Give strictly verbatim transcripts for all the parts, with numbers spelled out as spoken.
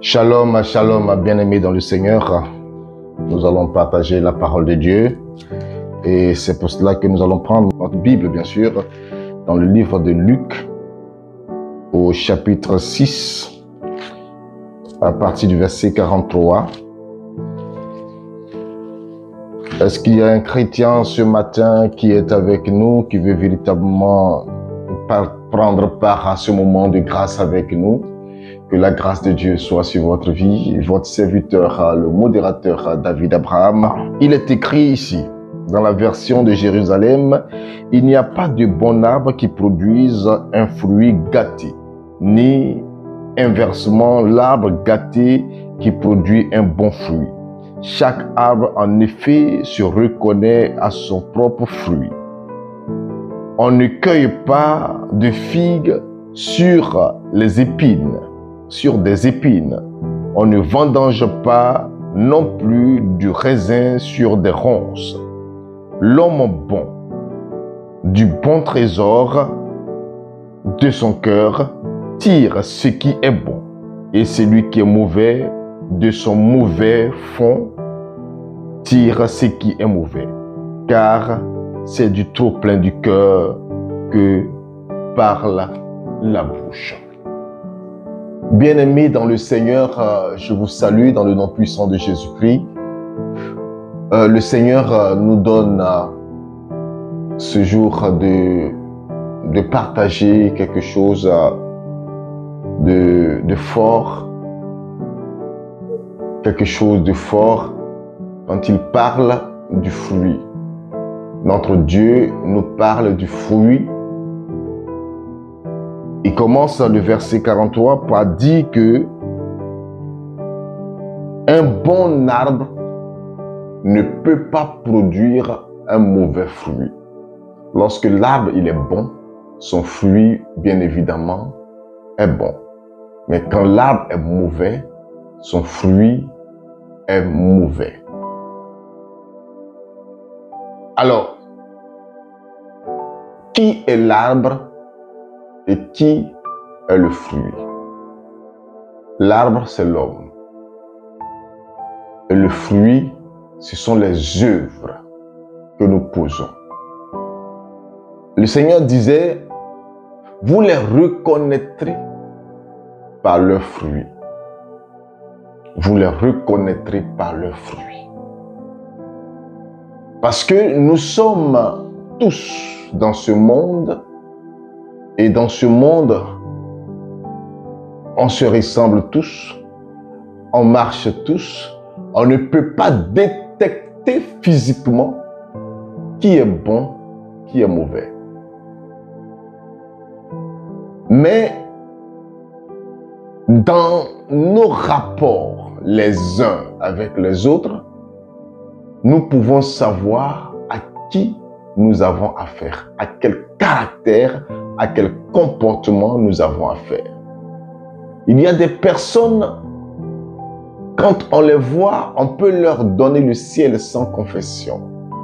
Shalom, shalom, bien-aimés dans le Seigneur. Nous allons partager la parole de Dieu. Et c'est pour cela que nous allons prendre notre Bible, bien sûr, dans le livre de Luc, au chapitre six, à partir du verset quarante-trois. Est-ce qu'il y a un chrétien ce matin qui est avec nous, qui veut véritablement prendre part à ce moment de grâce avec nous? Que la grâce de Dieu soit sur votre vie. Votre serviteur, le modérateur David Abraham. Il est écrit ici, dans la version de Jérusalem, il n'y a pas de bon arbre qui produise un fruit gâté, ni inversement l'arbre gâté qui produit un bon fruit. Chaque arbre, en effet, se reconnaît à son propre fruit. On ne cueille pas de figues sur les épines, sur des épines. On ne vendange pas non plus du raisin sur des ronces. L'homme bon, du bon trésor de son cœur, tire ce qui est bon, et celui qui est mauvais, de son mauvais fond, tire ce qui est mauvais. Car c'est du trop plein du cœur que parle la bouche. Bien-aimés dans le Seigneur, euh, je vous salue dans le nom puissant de Jésus-Christ. Euh, le Seigneur euh, nous donne euh, ce jour de, de partager quelque chose euh, de, de fort, quelque chose de fort quand il parle du fruit. Notre Dieu nous parle du fruit. Il commence le verset quarante-trois par dire que un bon arbre ne peut pas produire un mauvais fruit. Lorsque l'arbre il est bon, son fruit, bien évidemment, est bon. Mais quand l'arbre est mauvais, son fruit est mauvais. Alors, qui est l'arbre et qui est le fruit? L'arbre, c'est l'homme. Et le fruit, ce sont les œuvres que nous posons. Le Seigneur disait, vous les reconnaîtrez par leurs fruits. Vous les reconnaîtrez par leurs fruits. Parce que nous sommes tous dans ce monde. Et dans ce monde, on se ressemble tous, on marche tous, on ne peut pas détecter physiquement qui est bon, qui est mauvais. Mais dans nos rapports les uns avec les autres, nous pouvons savoir à qui nous avons affaire, à quel caractère, à quel comportement nous avons affaire. Il y a des personnes, quand on les voit, on peut leur donner le ciel sans confession.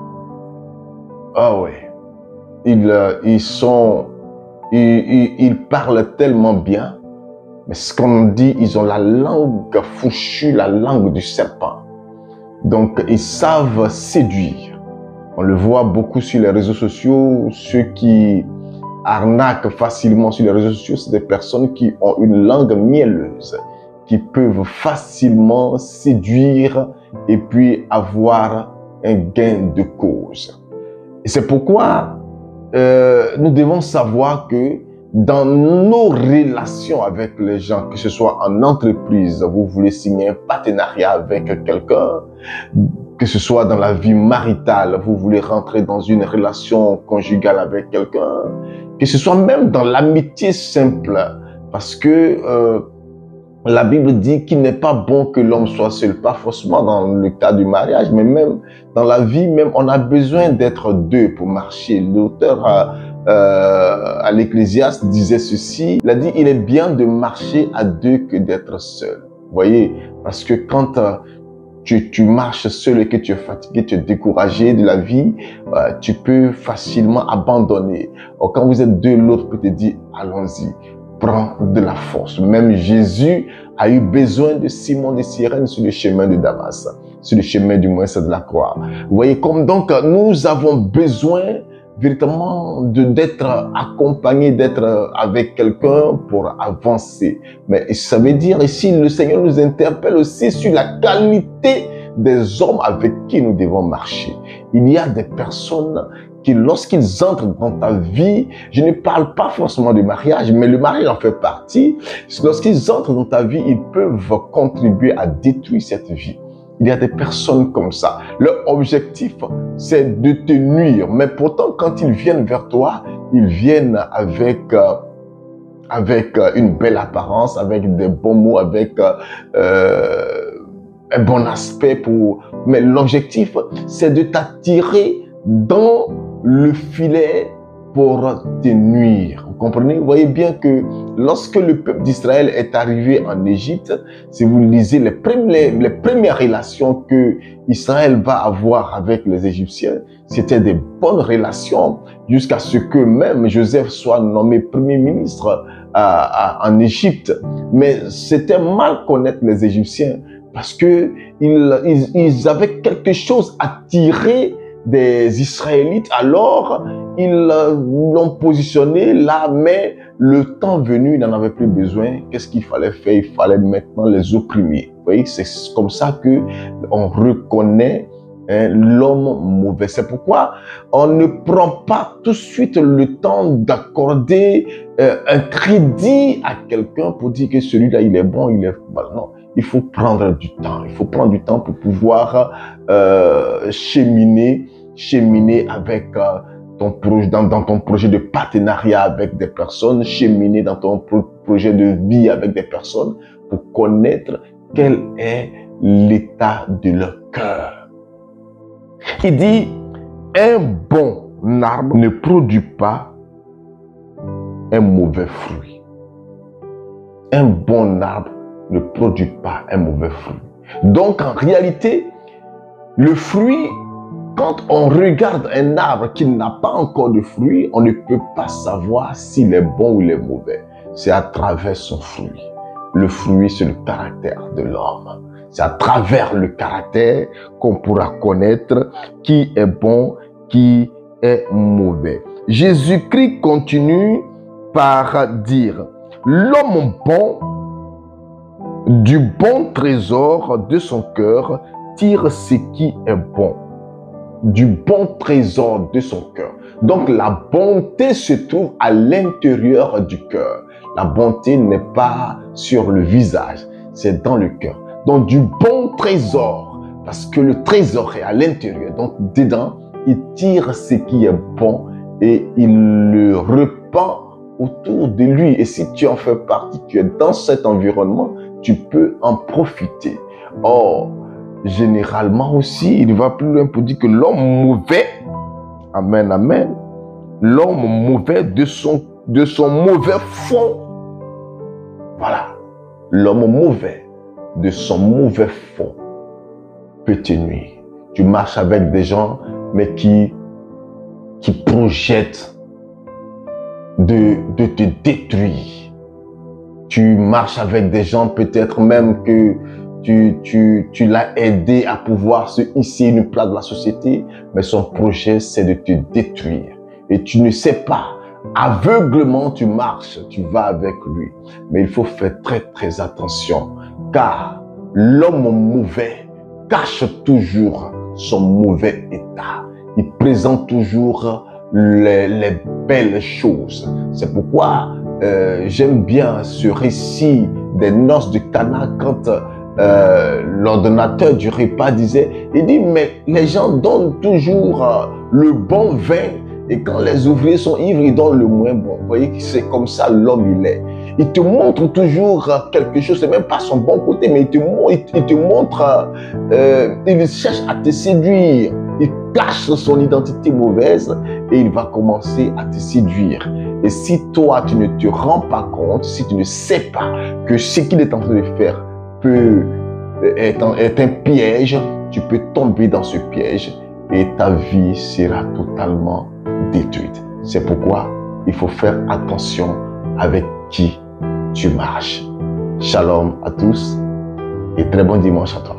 Ah oh oui, ils, ils sont, ils, ils, ils parlent tellement bien, mais ce qu'on dit, ils ont la langue fourchue, la langue du serpent. Donc, ils savent séduire. On le voit beaucoup sur les réseaux sociaux, ceux qui arnaquent facilement sur les réseaux sociaux, c'est des personnes qui ont une langue mielleuse, qui peuvent facilement séduire et puis avoir un gain de cause. Et c'est pourquoi euh, nous devons savoir que dans nos relations avec les gens, que ce soit en entreprise, vous voulez signer un partenariat avec quelqu'un, que ce soit dans la vie maritale, vous voulez rentrer dans une relation conjugale avec quelqu'un, que ce soit même dans l'amitié simple, parce que euh, la Bible dit qu'il n'est pas bon que l'homme soit seul, pas forcément dans le cas du mariage, mais même dans la vie, même on a besoin d'être deux pour marcher. L'auteur à, euh, à l'Ecclésiaste disait ceci, il a dit, il est bien de marcher à deux que d'être seul. Vous voyez, parce que quand euh, Tu, tu marches seul et que tu es fatigué, tu es découragé de la vie, euh, tu peux facilement abandonner. Or, quand vous êtes deux, l'autre peut te dire, allons-y. prend de la force. Même Jésus a eu besoin de Simon de Cyrène sur le chemin de Damas, sur le chemin du moins de la croix. Vous voyez, comme donc nous avons besoin véritablement d'être accompagné, d'être avec quelqu'un pour avancer. Mais ça veut dire ici, le Seigneur nous interpelle aussi sur la qualité des hommes avec qui nous devons marcher. Il y a des personnes qui, lorsqu'ils entrent dans ta vie, je ne parle pas forcément du mariage, mais le mariage en fait partie. Lorsqu'ils entrent dans ta vie, ils peuvent contribuer à détruire cette vie. Il y a des personnes comme ça. Leur objectif, c'est de te nuire. Mais pourtant, quand ils viennent vers toi, ils viennent avec, euh, avec euh, une belle apparence, avec des bons mots, avec euh, un bon aspect. Pour... Mais l'objectif, c'est de t'attirer dans le filet pour te nuire. Vous comprenez? Vous voyez bien que lorsque le peuple d'Israël est arrivé en Égypte, si vous lisez les premières, les premières relations que Israël va avoir avec les Égyptiens, c'était des bonnes relations jusqu'à ce que même Joseph soit nommé premier ministre à, à, en Égypte. Mais c'était mal connaître les Égyptiens parce que ils, ils, ils avaient quelque chose à tirer des Israélites, alors ils l'ont positionné là, mais le temps venu, il n'en avait plus besoin. Qu'est-ce qu'il fallait faire? Il fallait maintenant les opprimer. Vous voyez, c'est comme ça que on reconnaît hein, l'homme mauvais. C'est pourquoi on ne prend pas tout de suite le temps d'accorder euh, un crédit à quelqu'un pour dire que celui-là, il est bon, il est bon. Non. Il faut prendre du temps. Il faut prendre du temps pour pouvoir euh, cheminer, cheminer avec euh, ton projet, dans, dans ton projet de partenariat avec des personnes, cheminer dans ton pro projet de vie avec des personnes pour connaître quel est l'état de leur cœur. Il dit, un bon arbre ne produit pas un mauvais fruit. Un bon arbre ne produit pas un mauvais fruit. Donc, en réalité, le fruit, quand on regarde un arbre qui n'a pas encore de fruit, on ne peut pas savoir s'il est bon ou il est mauvais. C'est à travers son fruit. Le fruit, c'est le caractère de l'homme. C'est à travers le caractère qu'on pourra connaître qui est bon, qui est mauvais. Jésus-Christ continue par dire, l'homme bon, du bon trésor de son cœur, tire ce qui est bon. Du bon trésor de son cœur. Donc la bonté se trouve à l'intérieur du cœur. La bonté n'est pas sur le visage, c'est dans le cœur. Donc du bon trésor, parce que le trésor est à l'intérieur. Donc dedans, il tire ce qui est bon et il le répand autour de lui. Et si tu en fais partie, tu es dans cet environnement, tu peux en profiter. Or, généralement aussi, il va plus loin pour dire que l'homme mauvais, amen, amen, l'homme mauvais de son, de son mauvais fond, voilà, l'homme mauvais de son mauvais fond peut te nuire. Tu marches avec des gens, mais qui, qui projettent de, de te détruire. Tu marches avec des gens peut-être même que tu, tu, tu l'as aidé à pouvoir se hisser une place de la société, mais son projet c'est de te détruire. Et tu ne sais pas, aveuglement tu marches, tu vas avec lui. Mais il faut faire très très attention, car l'homme mauvais cache toujours son mauvais état. Il présente toujours les, les belles choses. C'est pourquoi euh, j'aime bien ce récit des noces de Cana quand euh, l'ordonnateur du repas disait, il dit, mais les gens donnent toujours euh, le bon vin et quand les ouvriers sont ivres, ils donnent le moins bon. Vous voyez que c'est comme ça l'homme il est. Il te montre toujours quelque chose, c'est même pas son bon côté, mais il te, il, il te montre, euh, il cherche à te séduire. Il cache son identité mauvaise et il va commencer à te séduire. Et si toi, tu ne te rends pas compte, si tu ne sais pas que ce qu'il est en train de faire peut être un, est un piège, tu peux tomber dans ce piège et ta vie sera totalement détruite. C'est pourquoi il faut faire attention avec qui tu marches. Shalom à tous et très bon dimanche à toi.